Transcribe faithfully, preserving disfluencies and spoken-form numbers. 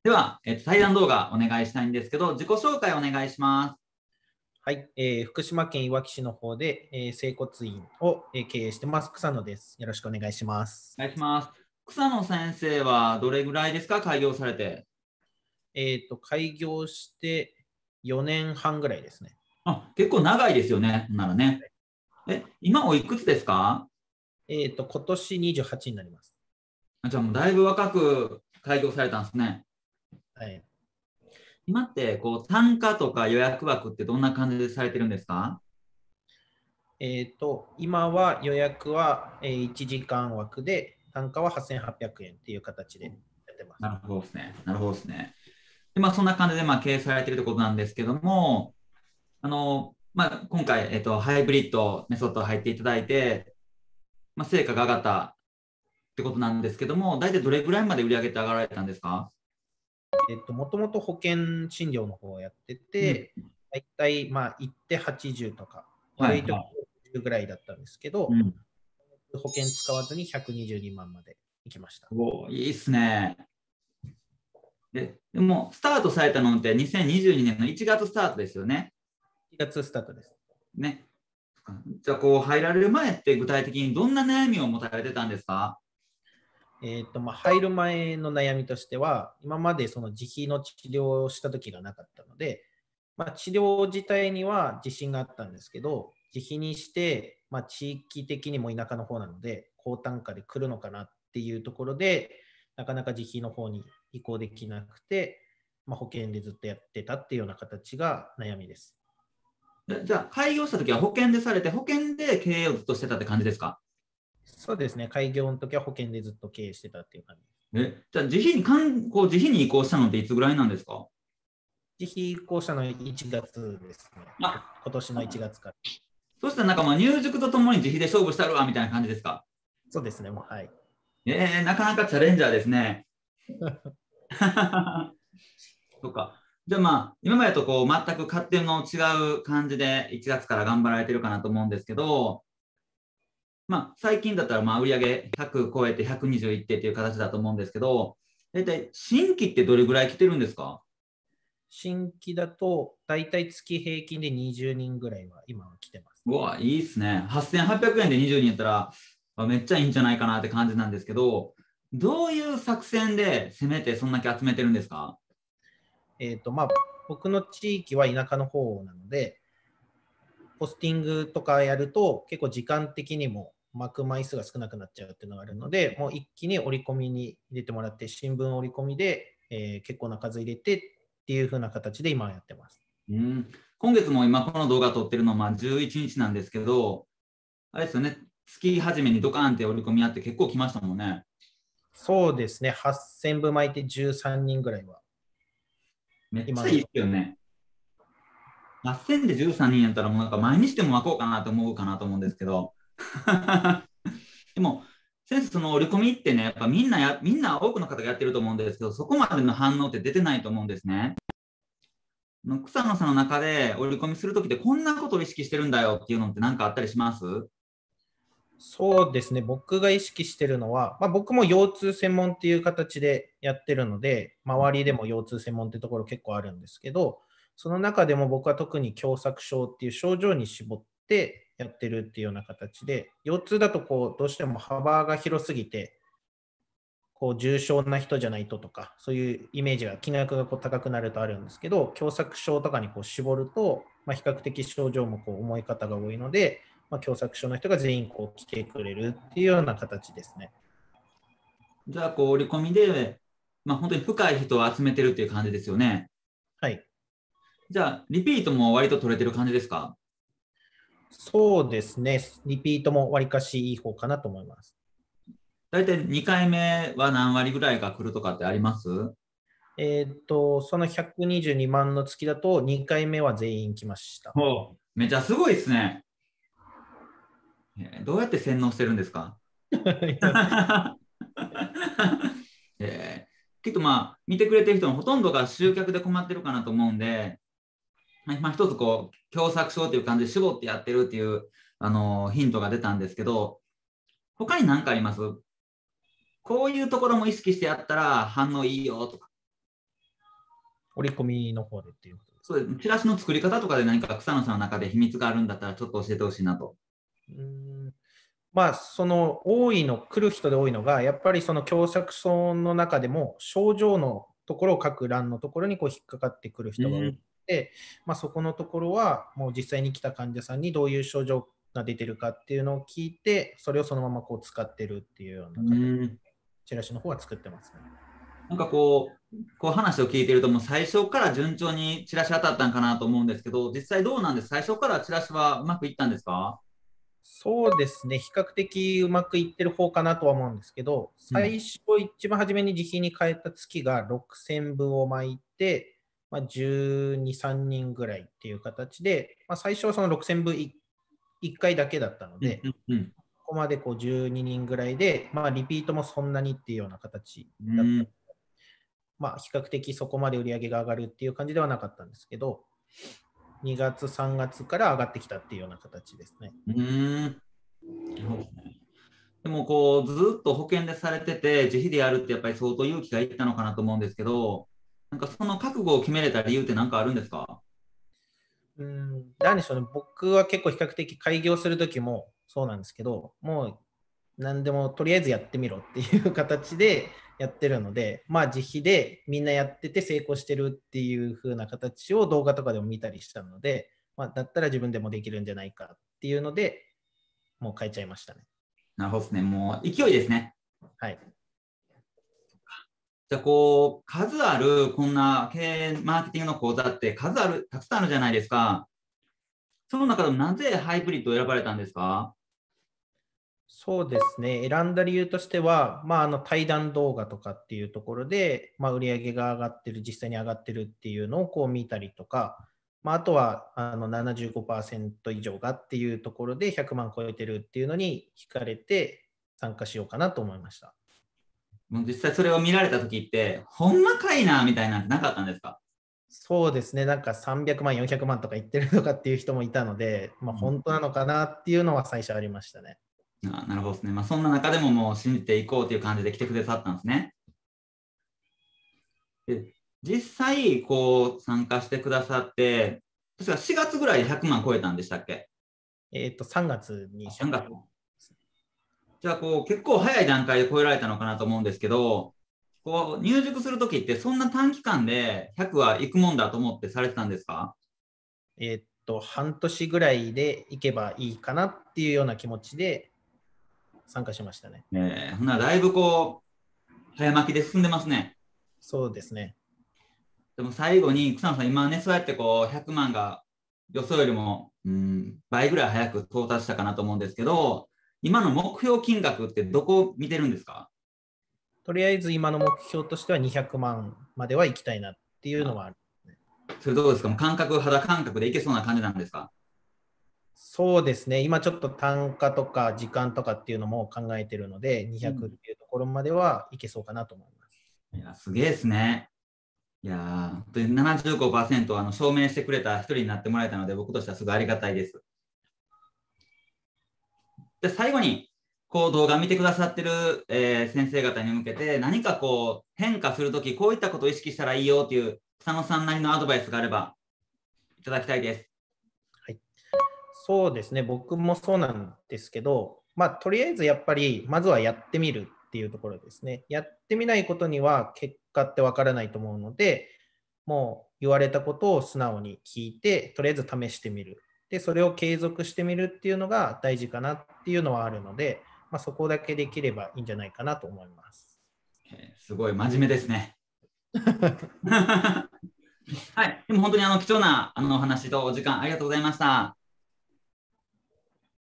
では、えっと、対談動画お願いしたいんですけど、自己紹介お願いします。 はい、えー、福島県いわき市の方で、えー、整骨院を、えー、経営してます、草野です。よろしくお願いします。 お願いします。草野先生はどれぐらいですか、開業されて。 えっと、開業してよねんはんぐらいですね。 あ、結構長いですよね、ならね。え、今おいくつですか？ えっと、今年にじゅうはちになります。 あ、じゃあもうだいぶ若く開業されたんですね。 はい。 今ってこう単価とか予約枠ってどんな感じでされてるんですか？ えっと、今は予約は、えー、いちじかん枠で、単価ははっせんはっぴゃくえんっていう形でやってます。 なるほどですね。なるほどですね。で、まあそんな感じでまあ経営されているということなんですけども、あの、まあ今回、えっと、ハイブリッドメソッド入っていただいて、まあ、成果が上がったってことなんですけども、大体どれぐらいまで売り上げって上がられたんですか？ えっと、もともと保険診療の方をやってうん。 て、だいたい、まあ、行ってはちじゅうとか、悪い時ははいはじゅうぐらいだったんですけど、 い。うん。 保険使わずにひゃくにじゅうにまんまで行きました。 おー、いいっすね。で、でも、スタートされたのってにせんにじゅうにねんのいちがつスタートですよね。 いちがつスタートです。 ね。じゃあ、こう、入られる前って具体的にどんな悩みを持たれてたんですか？ えーとまあ、入る前の悩みとしては、今までその自費の治療をした時がなかったので、まあ、治療自体には自信があったんですけど、自費にして、まあ、地域的にも田舎の方なので、高単価で来るのかなっていうところで、なかなか自費の方に移行できなくて、まあ、保険でずっとやってたっていうような形が悩みです。 じゃあ、開業した時は保険でされて、保険で経営をずっとしてたって感じですか？ そうですね、開業の時は保険でずっと経営してたっていう感じです。 え、じゃあ、自費にかんこう自費に移行したのっていつぐらいなんですか？ 自費移行したのはいちがつですね。 あ、 今年のいちがつから。 そしたらなんかまあ入塾とともに自費で勝負したるわみたいな感じですか？ そうですね、もうはい。 えー、なかなかチャレンジャーですね。そうか。じゃあまあ、今までとこう全く勝手の違う感じでいちがつから頑張られてるかなと思うんですけど、まあ、最近だったらまあ売上ひゃく超えてひゃくにじゅういってっていう形だと思うんですけど、大体新規ってどれぐらい来てるんですか？ 新規だと、だいたい月平均でにじゅうにんぐらいは今は来てます。 うわ、いいっすね。はっせんはっぴゃくえんでにじゅうにんやったら、あめっちゃいいんじゃないかなって感じなんですけど、どういう作戦で攻めてそんだけ集めてるんですか？ えっ、と、まあ、僕の地域は田舎の方なので、ポスティングとかやると、結構時間的にも巻く枚数が少なくなっちゃうっていうのがあるので、もう一気に折り込みに入れてもらって、新聞折り込みで、えー結構な数入れてっていう風な形で今やってます。 うん、今月も今この動画撮ってるのまあじゅういちにちなんですけど、あれですよね、月初めにドカーンって折り込みあって結構来ましたもんね。 そうですね、はっせんぶ巻いてじゅうさんにんぐらいは、 めっちゃいいっ今のところ。 すよね。はっせんでじゅうさんにんやったらもうなんか毎日でも巻こうかなと思うかなと思うんですけど。でも、先生、その折り込みってね、やっぱみんなや、みんな多くの方がやってると思うんですけど、そこまでの反応って出てないと思うんですね。の草野さんの中で折り込みするときってこんなことを意識してるんだよっていうのって何かあったりします？ そうですね、僕が意識してるのは、まあ、僕も腰痛専門っていう形でやってるので、周りでも腰痛専門ってところ結構あるんですけど、その中でも僕は特に狭窄症っていう症状に絞ってやってるっていうような形で、腰痛だとこうどうしても幅が広すぎて、こう重症な人じゃないととか、そういうイメージが、金額がこう高くなるとあるんですけど、狭窄症とかにこう絞ると、まあ、比較的症状もこう重い方が多いので、まあ、狭窄症の人が全員こう来てくれるっていうような形ですね。 じゃあ、こう折り込みで、まあ、本当に深い人を集めてるっていう感じですよね。 はい。 じゃあ、リピートも割と取れてる感じですか？ そうですね。リピートもわりかしいい方かなと思います。 大体にかいめは何割ぐらいが来るとかってあります？ えっと、そのひゃくにじゅうにまんの月だとにかいめは全員来ました。 ほう、めちゃすごいですね。えーどうやって洗脳してるんですか？えーきっとまあ、見てくれてる人のほとんどが集客で困ってるかなと思うんで、まあ、一つこう、狭窄症っていう感じで絞ってやってるっていう、あのーヒントが出たんですけど、他に何かあります？こういうところも意識してやったら反応いいよとか。 折り込みの方でっていうことです。 そうです。チラシの作り方とかで何か草野さんの中で秘密があるんだったらちょっと教えてほしいなと。 うーんまあ、その多いの、来る人で多いのが、やっぱりその狭窄層の中でも症状のところを書く欄のところにこう引っかかってくる人が多くて、まあ、そこのところはもう実際に来た患者さんにどういう症状が出てるかっていうのを聞いて、それをそのままこう使ってるっていうような形で、チラシの方は作ってますね。 なんかこう、こう話を聞いてると、もう最初から順調にチラシ当たったんかなと思うんですけど、実際どうなんです？最初からチラシはうまくいったんですか？ そうですね、比較的うまくいってる方かなとは思うんですけど、最初、一番初めに自費に変えた月がろくせんぶを巻いて、まあ、じゅうに、さんにんぐらいっていう形で、まあ、最初はそのろくせんぶいっかいだけだったので、 うんうんうん、 ここまでこうじゅうににんぐらいで、まあ、リピートもそんなにっていうような形だった。まあ、比較的そこまで売り上げが上がるっていう感じではなかったんですけど、にがつ、さんがつから上がってきたっていうような形ですね。 うーん。でもこうずっと保険でされてて自費でやるってやっぱり相当勇気がいったのかなと思うんですけど、なんかその覚悟を決めれた理由って何かあるんですか？ うん、なんでしょうね、僕は結構比較的開業するときもそうなんですけど、もう何でもとりあえずやってみろっていう形でやってるので、まあ自費でみんなやってて成功してるっていう風な形を動画とかでも見たりしたので、まあ、だったら自分でもできるんじゃないかっていうので、もう変えちゃいましたね。 なるほどですね。もう勢いですね。 はい。 じゃあこう、数あるこんな経営マーケティングの講座って数ある、たくさんあるじゃないですか。その中でもなぜハイブリッドを選ばれたんですか？ そうですね、選んだ理由としては、まあ、あの対談動画とかっていうところで、まあ、売り上げが上がってる、実際に上がってるっていうのをこう見たりとか、まあ、あとはあのななじゅうごパーセント以上がっていうところでひゃくまん超えてるっていうのに惹かれて参加しようかなと思いました。 もう実際それを見られた時って、ほんまかいなみたいなんてなかったんですか？ そうですね、なんかさんびゃくまん、よんひゃくまんとか言ってるとかっていう人もいたので、まあ、本当なのかなっていうのは最初ありましたね。 あ、なるほどですね。まあ、そんな中でももう信じていこうという感じで来てくださったんですね。で、実際こう参加してくださって、確かしがつぐらいでひゃくまん超えたんでしたっけ？ えっと、さんがつにさんがつ。じゃあこう結構早い段階で超えられたのかなと思うんですけど、こう入塾するときってそんな短期間でひゃくはいくもんだと思ってされてたんですか？ えっと、半年ぐらいで行けばいいかなっていうような気持ちで参加しましたね。 えー、ほんならだいぶこう早巻きで進んでますね。 そうですね。 でも最後に草野さん、今ね、そうやってこうひゃくまんが予想よりも、うん、倍ぐらい早く到達したかなと思うんですけど、今の目標金額ってどこを見てるんですか？ とりあえず今の目標としてはにひゃくまんまでは行きたいなっていうのはある。 それどうですか？もう感覚、肌感覚でいけそうな感じなんですか？ そうですね。今ちょっと単価とか時間とかっていうのも考えてるので、にひゃくっていうところまではいけそうかなと思います。 うん、いや、すげえですね。いやー、本当にななじゅうごパーセントあの証明してくれた一人になってもらえたので、僕としてはすごいありがたいです。で、最後に、こう動画見てくださってる、えー先生方に向けて、何かこう変化するとき、こういったことを意識したらいいよっていう、草野さんなりのアドバイスがあれば、いただきたいです。 はい。そうですね。僕もそうなんですけど、まあ、とりあえずやっぱり、まずはやってみるっていうところですね。やってみないことには結果ってわからないと思うので、もう言われたことを素直に聞いて、とりあえず試してみる。で、それを継続してみるっていうのが大事かなっていうのはあるので、まあ、そこだけできればいいんじゃないかなと思います。 えーすごい真面目ですね。はい、でも本当にあの貴重なあのお話とお時間ありがとうございました。